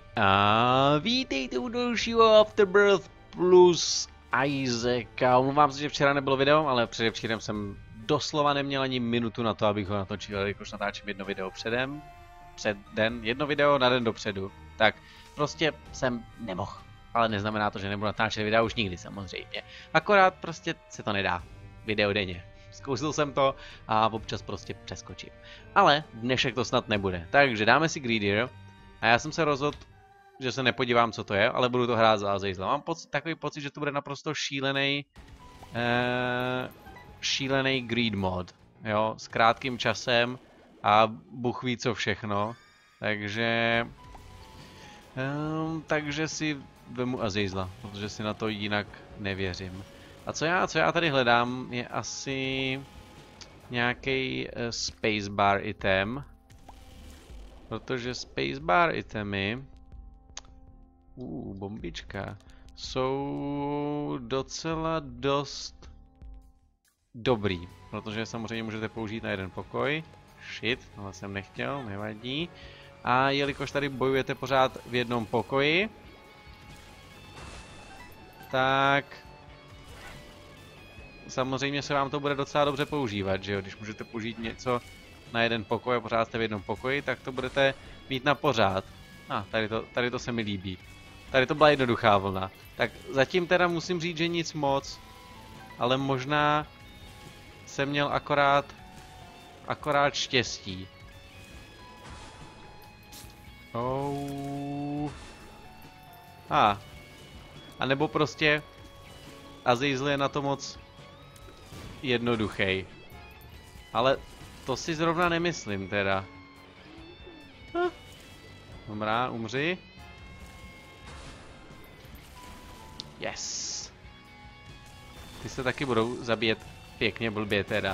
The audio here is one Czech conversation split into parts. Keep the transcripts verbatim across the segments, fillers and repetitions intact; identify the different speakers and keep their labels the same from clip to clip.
Speaker 1: A vítejte u dalšího Afterbirth plus Isaaca. Omlouvám se, že včera nebylo video, ale předevčírem jsem doslova neměl ani minutu na to, abych ho natočil, jakož natáčím jedno video předem, před den, jedno video na den dopředu. Tak prostě jsem nemohl. Ale neznamená to, že nebudu natáčet videa už nikdy samozřejmě. Akorát prostě se to nedá. Video denně. Zkousil jsem to a občas prostě přeskočím. Ale dnešek to snad nebude. Takže dáme si Greedier. A já jsem se rozhodl, že se nepodívám, co to je, ale budu to hrát za Azazel. Mám pocit, takový pocit, že to bude naprosto šílený, uh, šílený greed mod, jo, s krátkým časem a Bůh ví co všechno. Takže, um, takže si vemu Azazela, protože si na to jinak nevěřím. A co já, co já tady hledám, je asi nějaký uh, spacebar item, protože spacebar itemy Uh, bombička. Jsou docela dost dobrý, protože samozřejmě můžete použít na jeden pokoj. Shit, tohle jsem nechtěl, nevadí. A jelikož tady bojujete pořád v jednom pokoji, tak samozřejmě se vám to bude docela dobře používat, že jo? Když můžete použít něco na jeden pokoj a pořád jste v jednom pokoji, tak to budete mít na pořád. A ah, tady, to, tady to se mi líbí. Tady to byla jednoduchá vlna. Tak zatím teda musím říct, že nic moc. Ale možná jsem měl akorát, akorát štěstí. Oh. A. A nebo prostě Azazel je na to moc jednoduchý. Ale to si zrovna nemyslím teda. Hm. Dobrá, umři. Yes. Ty se taky budou zabíjet pěkně blbě teda.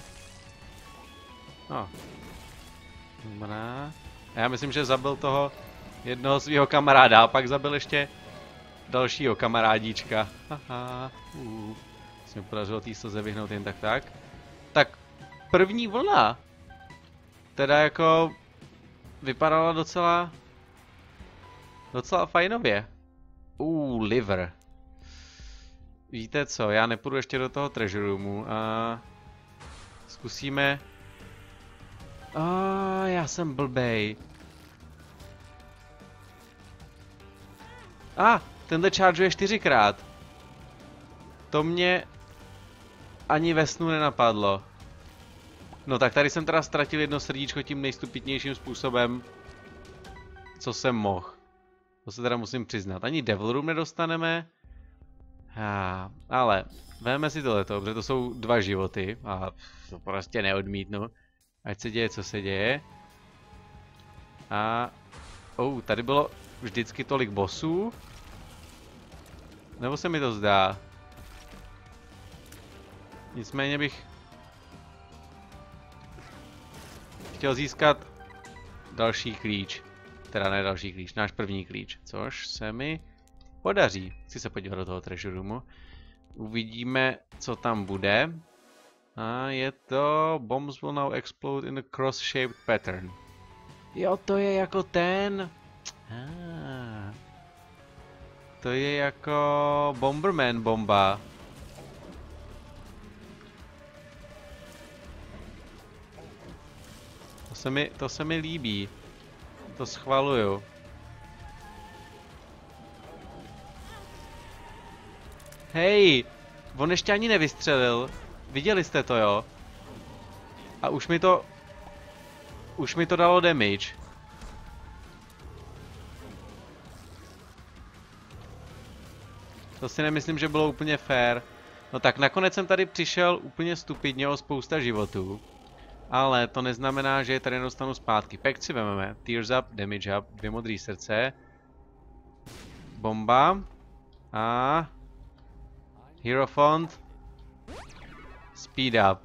Speaker 1: No. Dobrá. A já myslím, že zabil toho jednoho svého kamaráda a pak zabil ještě dalšího kamarádíčka. Haha. Uh. Se mi podařilo tý slze vyhnout jen tak tak. Tak první vlna. Teda jako vypadala docela docela fajnově. Uh, liver. Víte co, já nepůjdu ještě do toho treasure roomu a zkusíme. A ah, já jsem blbej. A, ah, tenhle chargeuje čtyřikrát. To mě ani ve snu nenapadlo. No tak tady jsem teda ztratil jedno srdíčko tím nejstupidnějším způsobem, co jsem mohl. To se teda musím přiznat. Ani Devil Room nedostaneme. Ah, ale vezmeme si tohleto, protože to jsou dva životy a to prostě neodmítnu. Ať se děje, co se děje. A oh, tady bylo vždycky tolik bossů. Nebo se mi to zdá? Nicméně bych chtěl získat další klíč. Teda ne další klíč, náš první klíč, což se mi podaří. Chci se podívat do toho treasure roomu. Uvidíme, co tam bude. A je to bombs will now explode in a cross-shaped pattern. Jo, to je jako ten. Ah. To je jako Bomberman bomba. To se mi, to se mi líbí. To schvaluju. Hej, on ještě ani nevystřelil. Viděli jste to, jo? A už mi to... Už mi to dalo damage. To si nemyslím, že bylo úplně fair. No tak nakonec jsem tady přišel úplně stupidně o spousta životů. Ale to neznamená, že je tady nedostanu zpátky. Pekt si vezmeme. Tears up, damage up, dvě modré srdce. Bomba. A... Hierophant. Speed up.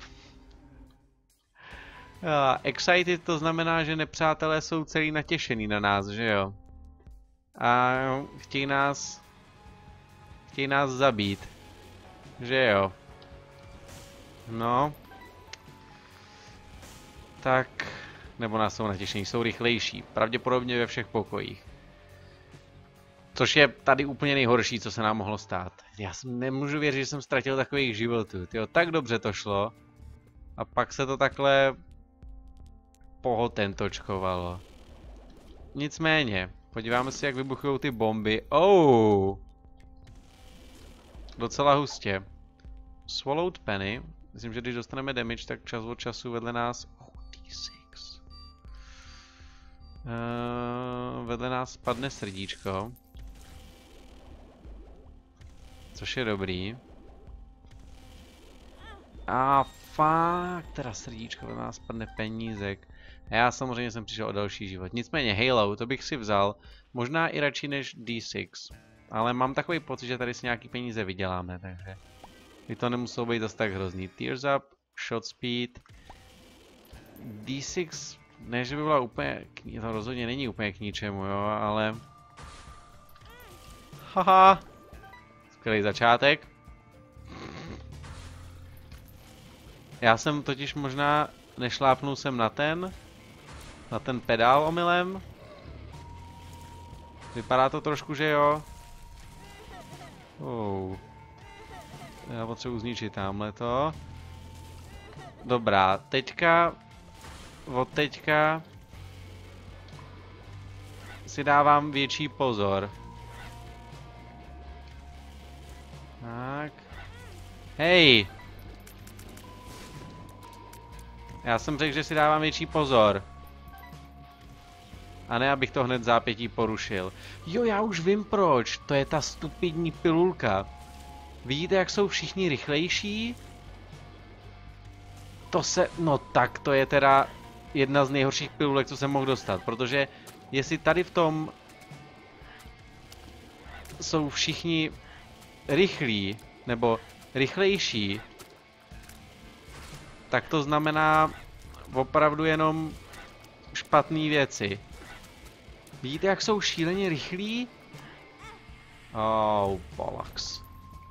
Speaker 1: Uh, excited to znamená, že nepřátelé jsou celý natěšený na nás, že jo? A chtějí nás... Chtějí nás zabít. Že jo? No. Tak... Nebo nás jsou natěšení, jsou rychlejší. Pravděpodobně ve všech pokojích. Což je tady úplně nejhorší, co se nám mohlo stát. Já jsem nemůžu věřit, že jsem ztratil takových životů. Tyjo, tak dobře to šlo. A pak se to takhle pohotentočkovalo. Nicméně, podíváme se, jak vybuchují ty bomby. Oh! Docela hustě. Swallowed Penny. Myslím, že když dostaneme damage, tak čas od času vedle nás... Oh, D šest. Uh, vedle nás spadne srdíčko. Což je dobrý. A fakt, teda srdíčko, vedle nás spadne penízek. A já samozřejmě jsem přišel o další život. Nicméně Halo, to bych si vzal. Možná i radši než D šest. Ale mám takový pocit, že tady si nějaký peníze vyděláme, takže... by to nemuselo být zase tak hrozný. Tears Up, Shot Speed... D šest... ne, že by byla úplně... to rozhodně není úplně k ničemu, jo, ale... Haha! Skvělý začátek. Já jsem totiž možná... nešlápnul jsem na ten... na ten pedál omylem. Vypadá to trošku, že jo. Oh. Já potřebuji zničit tamhleto. Dobrá, teďka... od teďka... si dávám větší pozor. Tak. Hej! Já jsem řekl, že si dávám větší pozor. A ne, abych to hned zápětí porušil. Jo, já už vím proč. To je ta stupidní pilulka. Vidíte, jak jsou všichni rychlejší? To se... no tak, to je teda jedna z nejhorších pilulek, co jsem mohl dostat. Protože jestli tady v tom... jsou všichni rychlí, nebo rychlejší, tak to znamená opravdu jenom špatné věci. Vidíte, jak jsou šíleně rychlí? Oh, bollocks.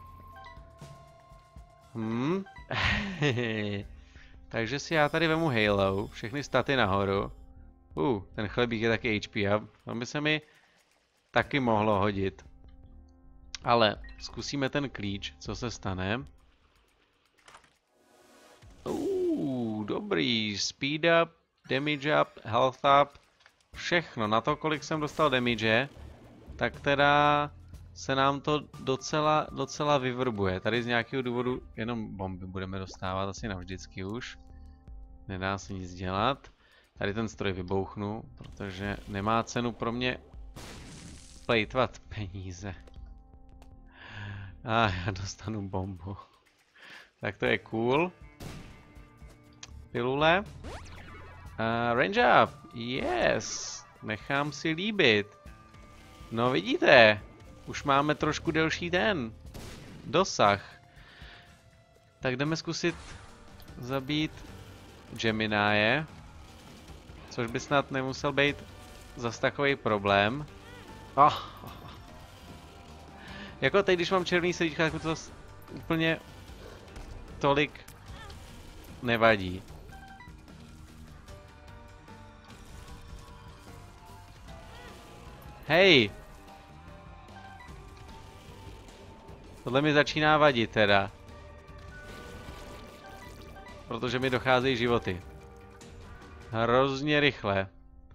Speaker 1: Hmm. Takže si já tady vemu Halo, všechny staty nahoru. Uh, ten chlebík je taky H P up. To by se mi taky mohlo hodit. Ale zkusíme ten klíč, co se stane. Uh, dobrý. Speed up, damage up, health up. Všechno. Na to, kolik jsem dostal damage, tak teda se nám to docela, docela vyvrbuje. Tady z nějakého důvodu jenom bomby budeme dostávat asi navždycky už. Nedá se nic dělat. Tady ten stroj vybouchnu, protože nemá cenu pro mě plejtvat peníze. A ah, já dostanu bombu. Tak to je cool. Pilule. Uh, range up. Yes. Nechám si líbit. No vidíte. Už máme trošku delší ten dosah. Tak jdeme zkusit zabít Geminie. Což by snad nemusel být zas takový problém. Oh. Jako teď, když mám červený srdíčka, tak to úplně tolik nevadí. Hej! Tohle mi začíná vadit teda. Protože mi docházejí životy. Hrozně rychle.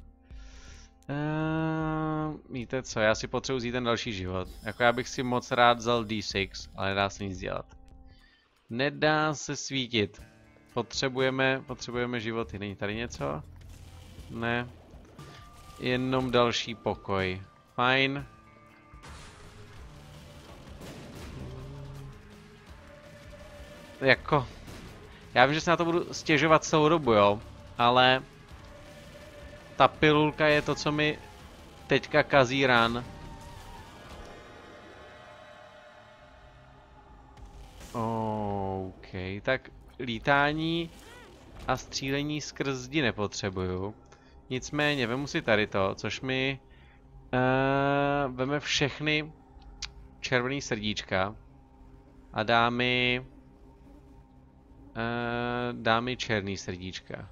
Speaker 1: Uh, víte co, já si potřebuji vzít ten další život. Jako já bych si moc rád vzal D šest, ale nedá se nic dělat. Nedá se svítit. Potřebujeme, potřebujeme životy. Není tady něco? Ne. Jenom další pokoj. Fajn. Jako... já vím, že se na to budu stěžovat celou dobu, jo. Ale... ta pilulka je to, co mi teďka kazí run. OK, tak lítání a střílení skrz zdi nepotřebuju. Nicméně vemu si tady to, což mi uh, veme všechny červený srdíčka a dá mi uh, dá mi černý srdíčka.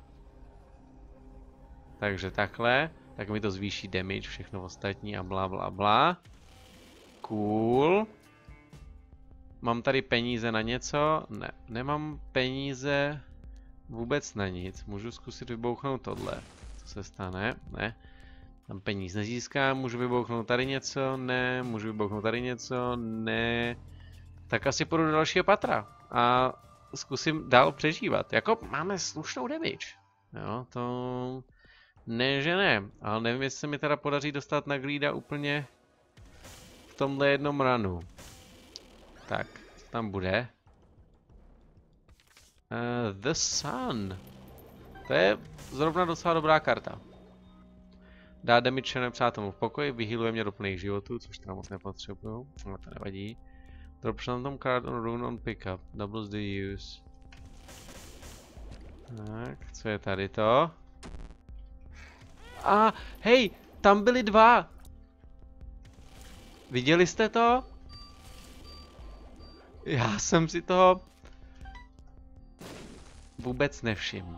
Speaker 1: Takže takhle, tak mi to zvýší damage, všechno ostatní a bla bla bla. Cool. Mám tady peníze na něco? Ne, nemám peníze vůbec na nic. Můžu zkusit vybouchnout tohle. Co se stane? Ne. Tam peníze nezískám. Můžu vybouchnout tady něco? Ne. Můžu vybouchnout tady něco? Ne. Tak asi půjdu do dalšího patra. A zkusím dál přežívat. Jako máme slušnou damage. Jo, to... Ne, že ne. Ale nevím, jestli se mi teda podaří dostat na Greeda úplně v tomhle jednom runu. Tak, co tam bude? Uh, the Sun. To je zrovna docela dobrá karta. Dá damage všem nepřátelům v pokoji, vyhýluje mě do plných životů, což tam moc nepotřebuju, ale to nevadí. Drop random card on rune on pickup, doubles the use. Tak, co je tady to? A, ah, hej, tam byly dva! Viděli jste to? Já jsem si toho vůbec nevšiml.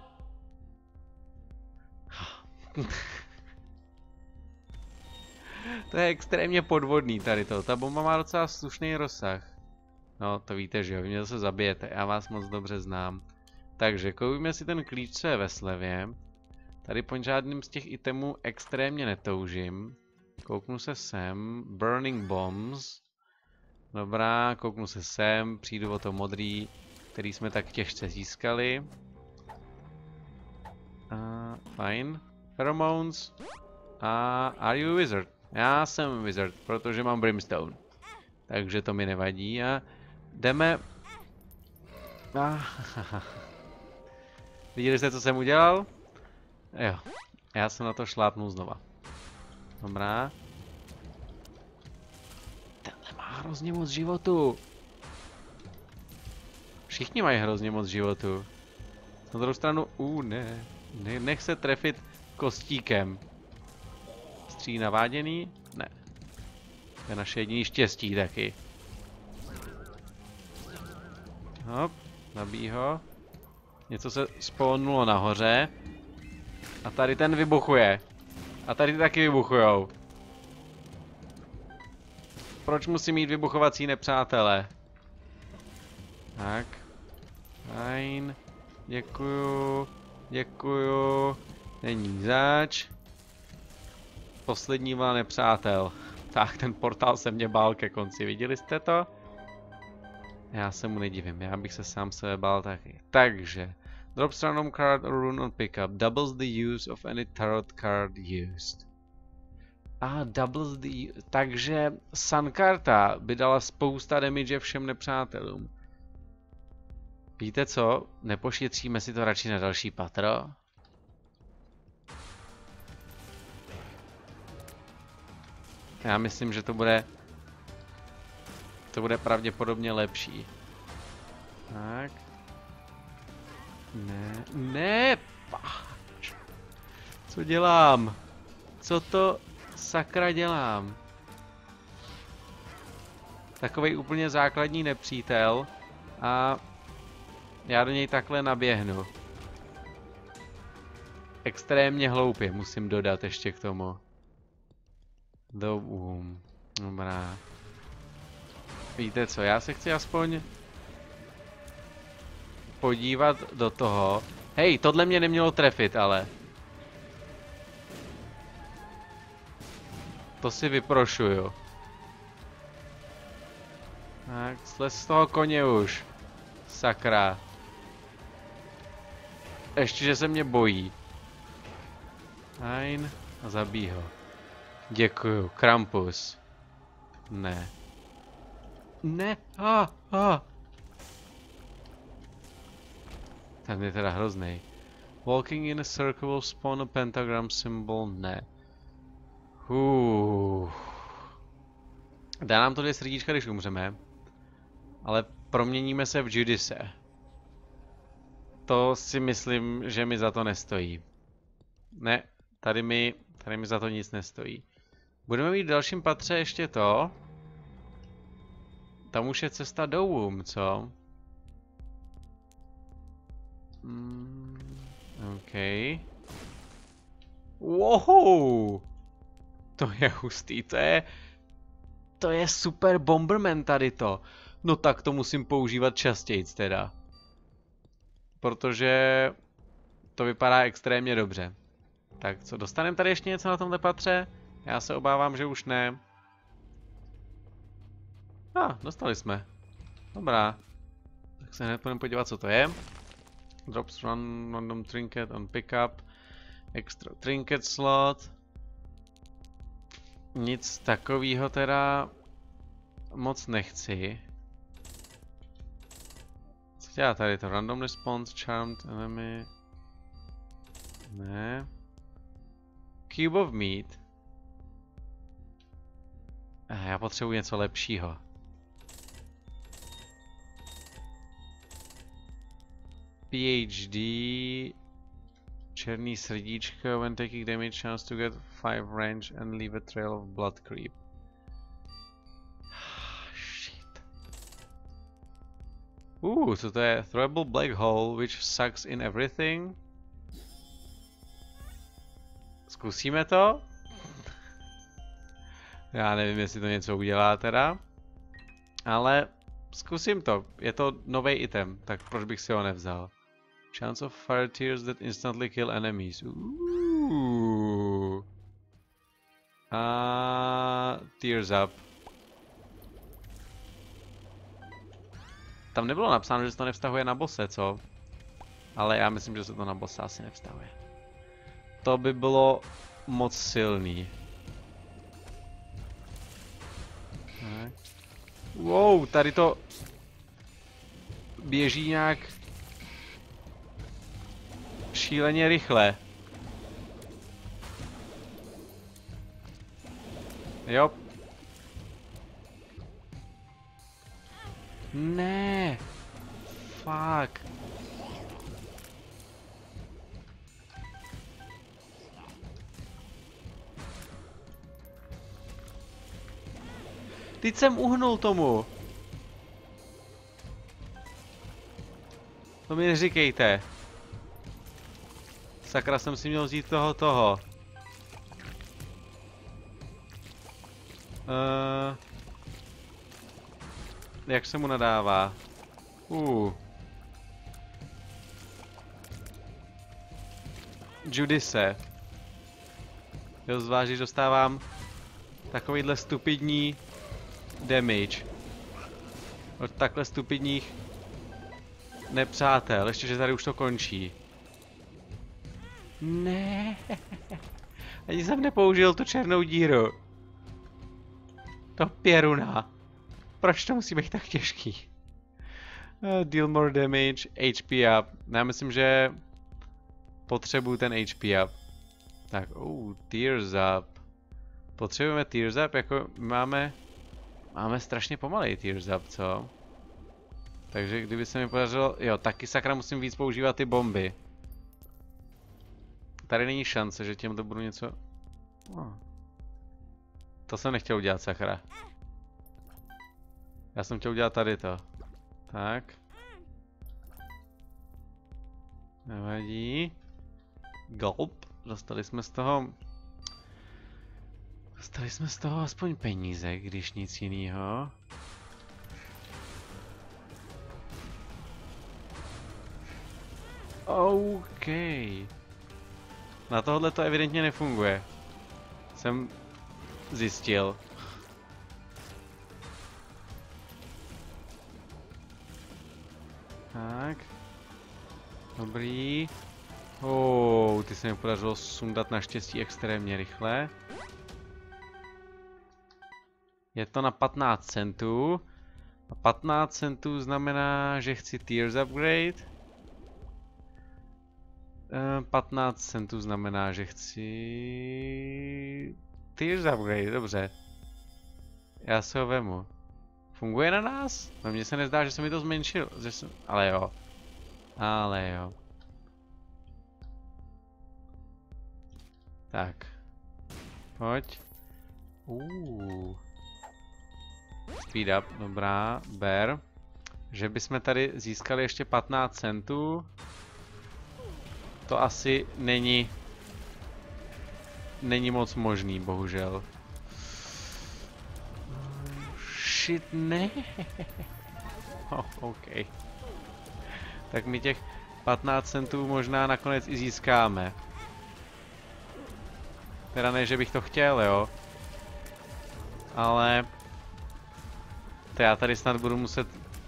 Speaker 1: To je extrémně podvodný tady to. Ta bomba má docela slušný rozsah. No, to víte, že jo, vy mě zase zabijete, já vás moc dobře znám. Takže koupíme si ten klíč, co je ve slevě. Tady po žádným z těch itemů extrémně netoužím. Kouknu se sem. Burning Bombs. Dobrá, kouknu se sem. Přijdu o to modrý, který jsme tak těžce získali. Uh, fajn. Pheromones. A uh, are you a wizard? Já jsem wizard, protože mám brimstone. Takže to mi nevadí a jdeme... Ah, viděli jste, co jsem udělal? Jo, já jsem na to šlápnul znova. Dobrá. Tenhle má hrozně moc životu. Všichni mají hrozně moc životu. Na druhou stranu, uh, ne. ne. Nech se trefit kostíkem. Stří naváděný? Ne. To je naše jediné štěstí taky. Hop, nabíj ho. Něco se spawnulo nahoře. A tady ten vybuchuje. A tady taky vybuchujou. Proč musím mít vybuchovací nepřátele? Tak. Fajn. Děkuju. Děkuju. Není zač. Poslední vlna nepřátel. Tak, ten portál se mě bál ke konci. Viděli jste to? Já se mu nedivím. Já bych se sám sebe bál taky. Takže. Drop random card or rune on pickup. Doubles the use of any tarot card used. A ah, doubles the... Takže Sun karta by dala spousta damage všem nepřátelům. Víte co? Nepošetříme si to radši na další patro? Já myslím, že to bude... To bude pravděpodobně lepší. Tak. Ne, ne, páč. Co dělám? Co to sakra dělám? Takovej úplně základní nepřítel a já do něj takhle naběhnu. Extrémně hloupě, musím dodat ještě k tomu. Do um. Dobrá. Víte co, já se chci aspoň podívat do toho. Hej, tohle mě nemělo trefit, ale. To si vyprošuju. Tak, slez z toho koně už. Sakra. Ještě, že se mě bojí. Fajn. A zabij ho. Děkuju. Krampus. Ne. Ne. Ah, ah. Ten je teda hrozný. Walking in a circle will spawn a pentagram symbol. Ne. Uh. Dá nám to dvě srdíčka, když umřeme. Ale proměníme se v Judice. To si myslím, že mi za to nestojí. Ne, tady mi, tady mi za to nic nestojí. Budeme mít v dalším patře ještě to. Tam už je cesta do Womb, co? Mm, OK. Wow! To je hustý, to je... to je super Bomberman tady to. No tak to musím používat častěji teda. Protože to vypadá extrémně dobře. Tak co, dostaneme tady ještě něco na tomhle patře? Já se obávám, že už ne. A, ah, dostali jsme. Dobrá. Tak se hned budeme podívat, co to je. Drops run, random trinket on pickup. Extra trinket slot. Nic takového teda moc nechci. Co dělá tady to? Random response, charmed enemy. Ne. Cube of meat. Ah, já potřebuji něco lepšího. P H D. Černý srdíčko. When taking damage, chance to get five range and leave a trail of blood creep. Shit. Uh, co to je? Throwable black hole which sucks in everything. Zkusíme to? Já nevím, jestli to něco udělá teda. Ale zkusím to. Je to nový item, tak proč bych si ho nevzal? Chance of fire tears that instantly kill enemies. Ooh. A tears up. Tam nebylo napsáno, že se to nevztahuje na bosse, co? Ale já myslím, že se to na bossa asi nevztahuje. To by bylo moc silný. Tak. Wow, tady to běží nějak šíleně rychle. Jo. Ne. Fuck. Teď jsem uhnul tomu. To mi neříkejte. Sakra, jsem si měl vzít toho toho. Uh, jak se mu nadává? Uh. Judice. Jo, zvlášť, když dostávám takovýhle stupidní damage od takhle stupidních nepřátel, ještě že tady už to končí. Ne, ani jsem nepoužil tu černou díru. To pěruna. Proč to musí být tak těžký? Uh, deal more damage, H P up. Já myslím, že potřebuju ten H P up. Tak, oh, tears up. Potřebujeme tears up, jako máme... Máme strašně pomalej tears up, co? Takže kdyby se mi podařilo... Jo, taky sakra musím víc používat ty bomby. Tady není šance, že těm to budu něco... Oh. To jsem nechtěl udělat, sakra. Já jsem chtěl udělat tady to. Tak. Nevadí. Gulp. Dostali jsme z toho... Dostali jsme z toho aspoň peníze, když nic jiného. OK. Na tohle to evidentně nefunguje. Jsem zjistil. Tak. Dobrý. Oh, ty se mi podařilo sundat naštěstí extrémně rychle. Je to na patnáct centů. A patnáct centů znamená, že chci Tears upgrade. patnáct centů znamená, že chci... Tears upgrade, dobře. Já se ho vemu. Funguje na nás? No mně se nezdá, že se mi to zmenšilo. Že jsem... Ale jo. Ale jo. Tak. Pojď. Uh. Speed up, dobrá. Ber. Že bychom tady získali ještě patnáct centů. To asi není... Není moc možný, bohužel. shit, ne. Oh, OK. Tak my těch patnáct centů možná nakonec i získáme. Teda ne, že bych to chtěl, jo. Ale... To já tady snad budu muset...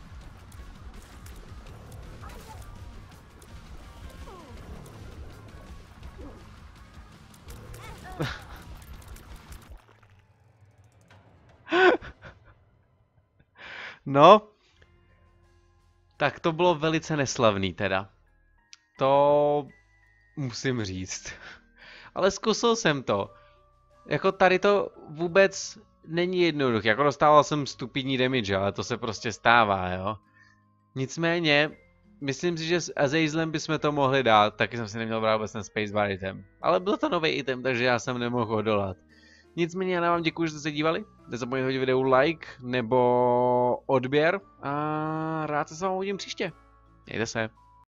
Speaker 1: No. Tak to bylo velice neslavný teda. To... musím říct. Ale zkusil jsem to. Jako tady to vůbec není jednoduché. Jako dostával jsem stupidní damage, ale to se prostě stává, jo. Nicméně, myslím si, že s Azazlem bychom to mohli dát. Taky jsem si neměl brát vůbec ten spacebar item. Ale byl to nový item, takže já jsem nemohl odolat. Nicméně já vám děkuji, že jste se dívali. Nezapomeňte hodit videu like nebo odběr. A rád se s vámi uvidím příště. Mějte se.